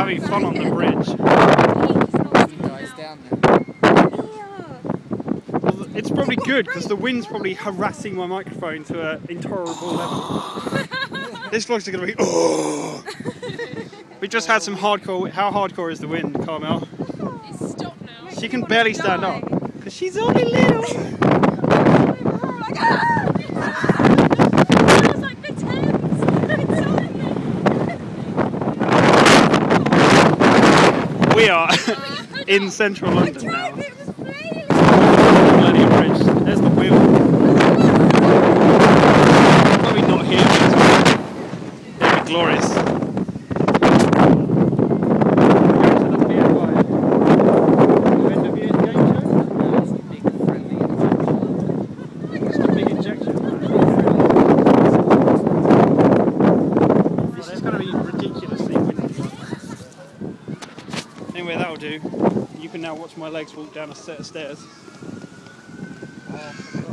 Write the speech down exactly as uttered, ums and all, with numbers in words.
having fun on the bridge. Guys down there. Well, it's probably good because the wind's probably harassing my microphone to an intolerable level. This vlog's going to be. Oh! We just had some hardcore. How hardcore is the wind, Carmel? It's stopped now. She can barely stand up because she's only little. We are in central London now. Bloody bridge. There's the wheel. Probably not here, but it'd be glorious. Just a big injection. This is going to be ridiculously windy. Anyway, that'll do. You can now watch my legs walk down a set of stairs.